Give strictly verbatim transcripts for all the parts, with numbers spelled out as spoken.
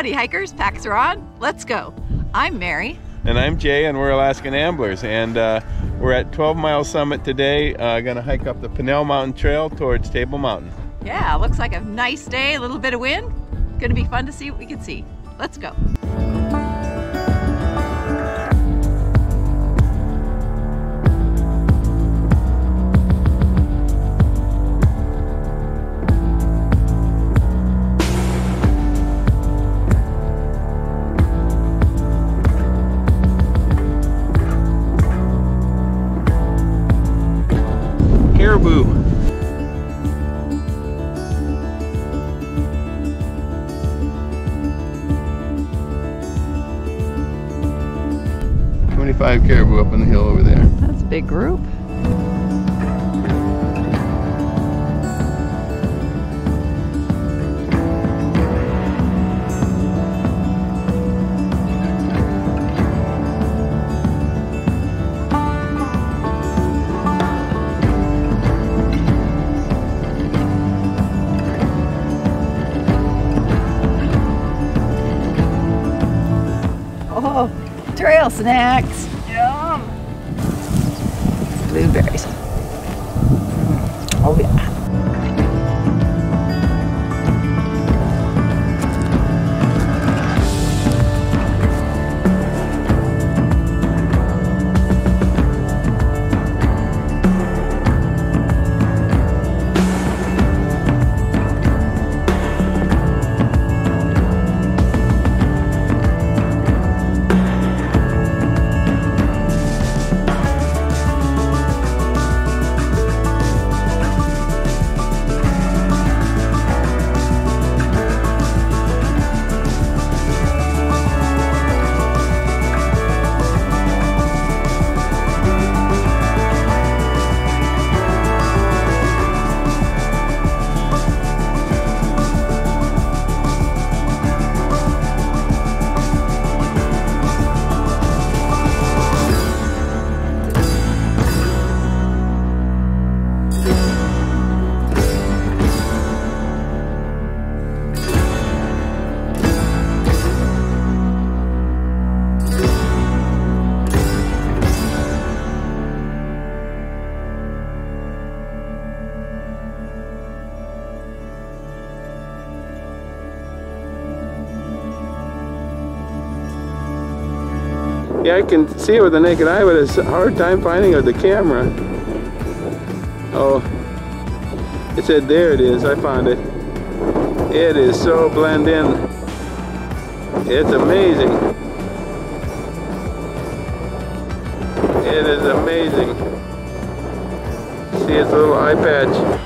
Howdy hikers, packs are on, let's go. I'm Mary. And I'm Jay, and we're Alaskan Amblers, and uh, we're at twelve mile Summit today. Uh, gonna hike up the Pinnell Mountain Trail towards Table Mountain. Yeah, looks like a nice day, a little bit of wind. Gonna be fun to see what we can see. Let's go. Caribou. twenty-five caribou up on the hill over there. That's a big group. Oh, trail snacks. Yum. Blueberries. Oh yeah. Yeah, I can see it with the naked eye, but it's a hard time finding it with the camera. Oh, it said there it is. I found it. It is so blend in. It's amazing. It is amazing. See its little eye patch.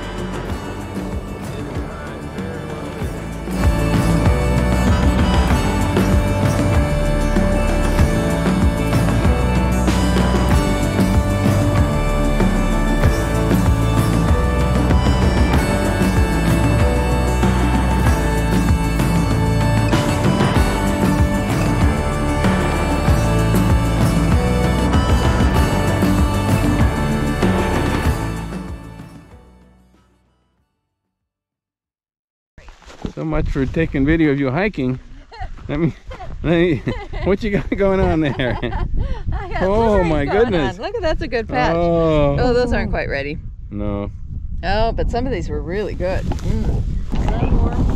So much for taking video of you hiking. Let me, let me what you got going on there? Oh my goodness. On. Look at that's a good patch. Oh. Oh, those aren't quite ready. No. Oh, but some of these were really good. Mm. Sunworm.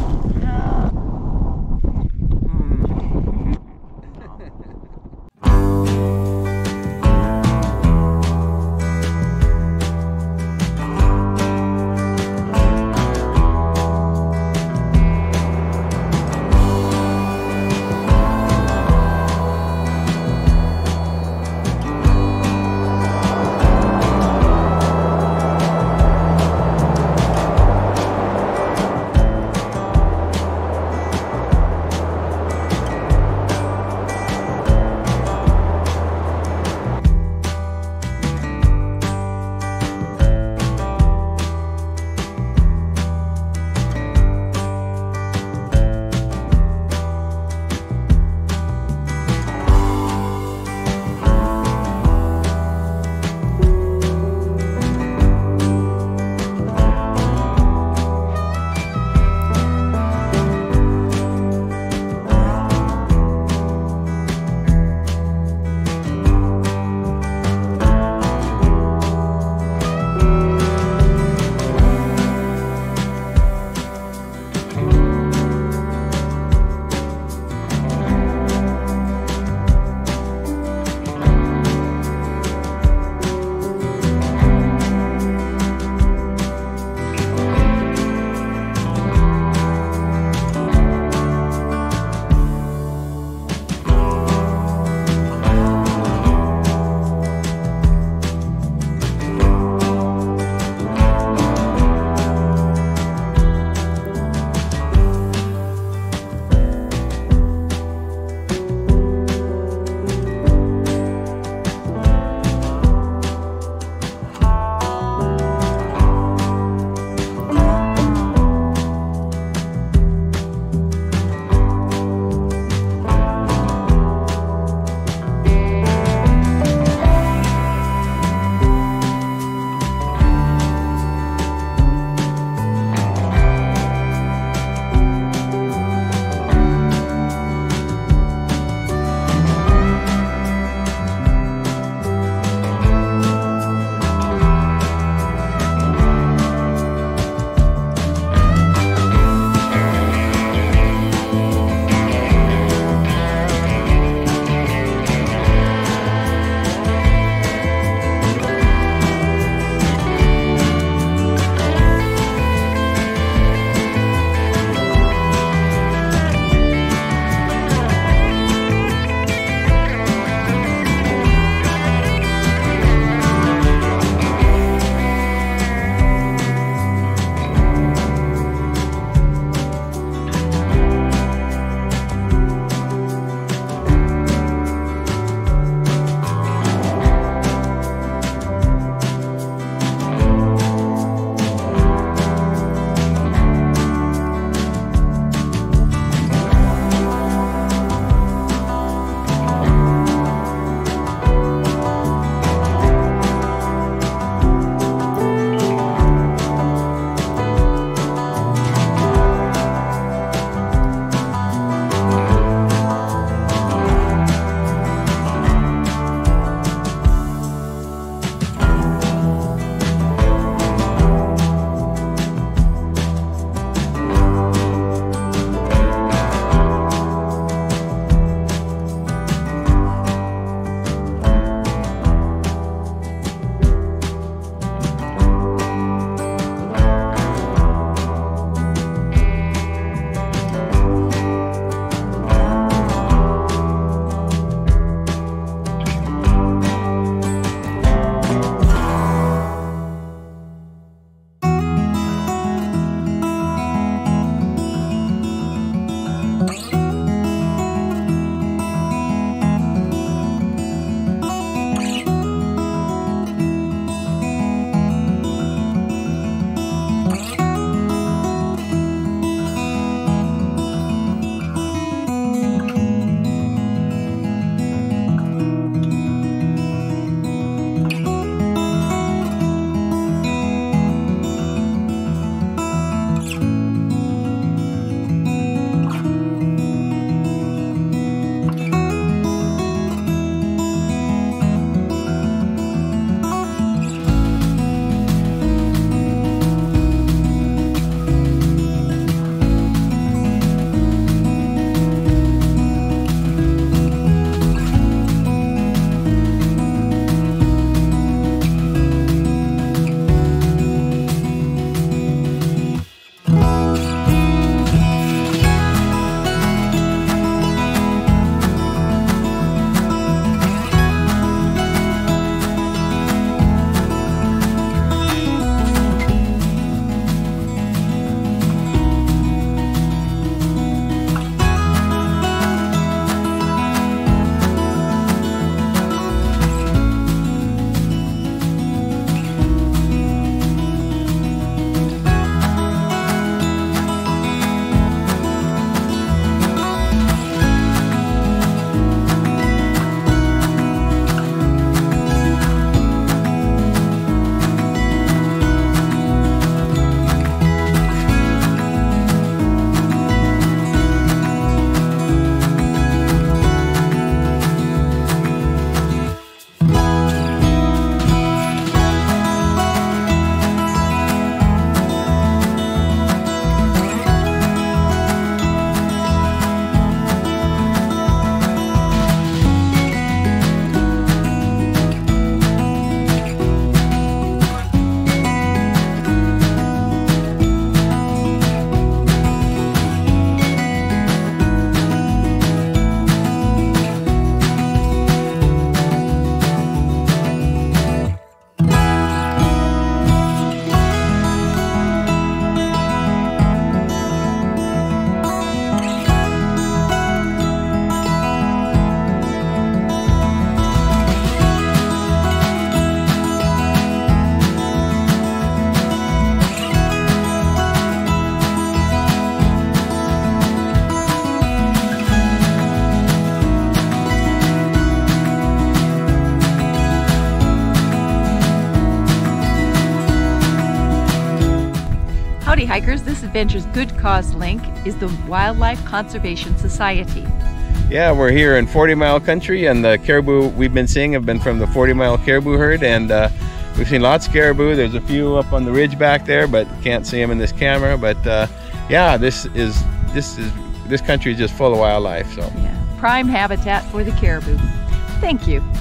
Hikers, this adventure's good cause link is the Wildlife Conservation Society. Yeah, we're here in forty mile country, and the caribou we've been seeing have been from the forty mile caribou herd, and uh, we've seen lots of caribou. There's a few up on the ridge back there, but can't see them in this camera. But uh, yeah, this is this is this country is just full of wildlife. So yeah, prime habitat for the caribou. Thank you.